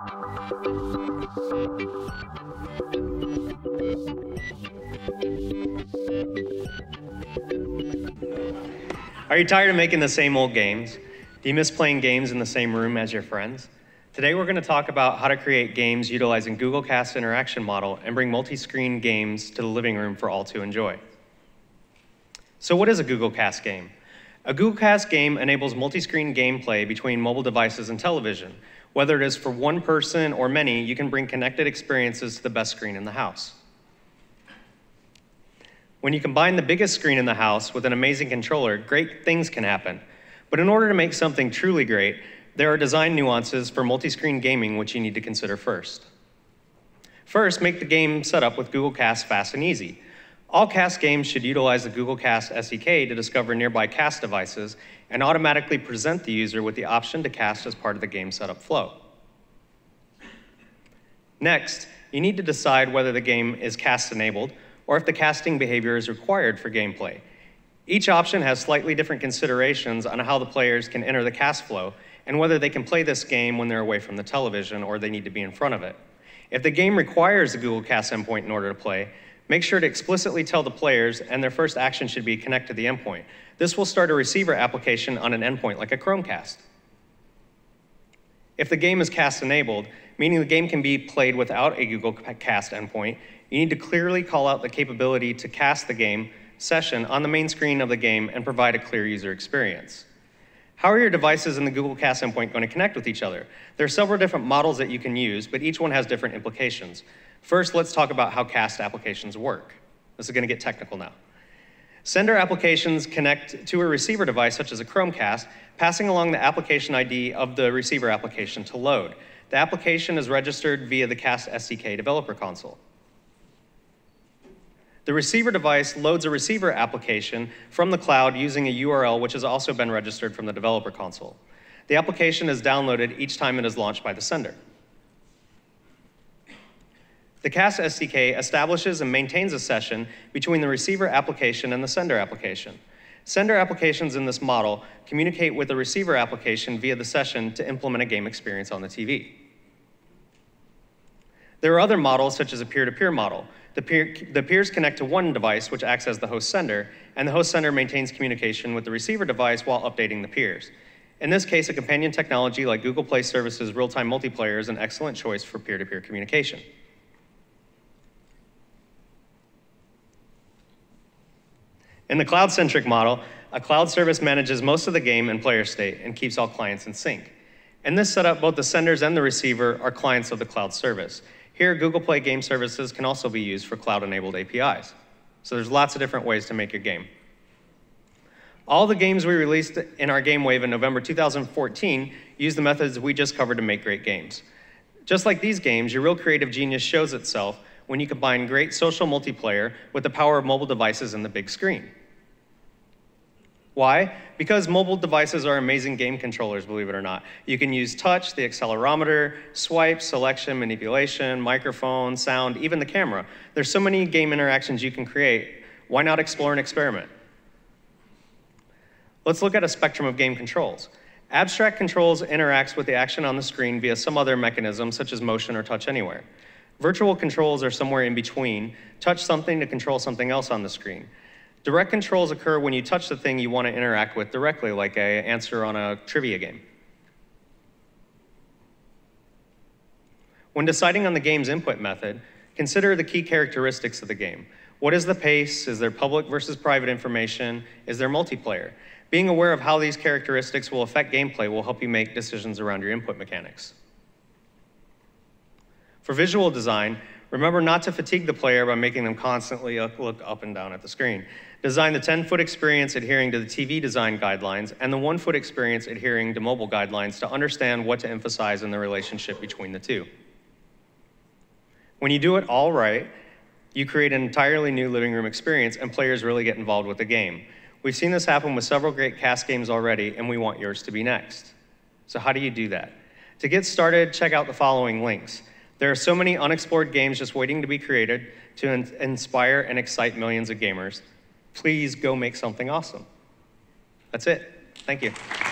Are you tired of making the same old games? Do you miss playing games in the same room as your friends? Today we're going to talk about how to create games utilizing Google Cast interaction model and bring multi-screen games to the living room for all to enjoy. So what is a Google Cast game? A Google Cast game enables multi-screen gameplay between mobile devices and television. Whether it is for one person or many, you can bring connected experiences to the best screen in the house. When you combine the biggest screen in the house with an amazing controller, great things can happen. But in order to make something truly great, there are design nuances for multi-screen gaming which you need to consider first. First, make the game setup with Google Cast fast and easy. All Cast games should utilize the Google Cast SDK to discover nearby Cast devices and automatically present the user with the option to cast as part of the game setup flow. Next, you need to decide whether the game is cast-enabled or if the casting behavior is required for gameplay. Each option has slightly different considerations on how the players can enter the cast flow and whether they can play this game when they're away from the television or they need to be in front of it. If the game requires the Google Cast endpoint in order to play, make sure to explicitly tell the players, and their first action should be connect to the endpoint. This will start a receiver application on an endpoint like a Chromecast. If the game is cast-enabled, meaning the game can be played without a Google Cast endpoint, you need to clearly call out the capability to cast the game session on the main screen of the game and provide a clear user experience. How are your devices and the Google Cast endpoint going to connect with each other? There are several different models that you can use, but each one has different implications. First, let's talk about how cast applications work. This is going to get technical now. Sender applications connect to a receiver device, such as a Chromecast, passing along the application ID of the receiver application to load. The application is registered via the Cast SDK developer console. The receiver device loads a receiver application from the cloud using a URL which has also been registered from the developer console. The application is downloaded each time it is launched by the sender. The Cast SDK establishes and maintains a session between the receiver application and the sender application. Sender applications in this model communicate with the receiver application via the session to implement a game experience on the TV. There are other models, such as a peer-to-peer model. The peers connect to one device, which acts as the host sender, and the host sender maintains communication with the receiver device while updating the peers. In this case, a companion technology like Google Play Services real-time multiplayer is an excellent choice for peer-to-peer communication. In the cloud-centric model, a cloud service manages most of the game and player state and keeps all clients in sync. In this setup, both the senders and the receiver are clients of the cloud service. Here, Google Play game services can also be used for cloud-enabled APIs. So there's lots of different ways to make your game. All the games we released in our game wave in November 2014 use the methods we just covered to make great games. Just like these games, your real creative genius shows itself when you combine great social multiplayer with the power of mobile devices and the big screen. Why? Because mobile devices are amazing game controllers, believe it or not. You can use touch, the accelerometer, swipe, selection, manipulation, microphone, sound, even the camera. There's so many game interactions you can create. Why not explore and experiment? Let's look at a spectrum of game controls. Abstract controls interacts with the action on the screen via some other mechanism, such as motion or touch anywhere. Virtual controls are somewhere in between. Touch something to control something else on the screen. Direct controls occur when you touch the thing you want to interact with directly, like an answer on a trivia game. When deciding on the game's input method, consider the key characteristics of the game. What is the pace? Is there public versus private information? Is there multiplayer? Being aware of how these characteristics will affect gameplay will help you make decisions around your input mechanics. For visual design, remember not to fatigue the player by making them constantly look up and down at the screen. Design the 10-foot experience adhering to the TV design guidelines and the 1-foot experience adhering to mobile guidelines to understand what to emphasize in the relationship between the two. When you do it all right, you create an entirely new living room experience and players really get involved with the game. We've seen this happen with several great Cast games already, and we want yours to be next. So how do you do that? To get started, check out the following links. There are so many unexplored games just waiting to be created to inspire and excite millions of gamers. Please go make something awesome. That's it. Thank you.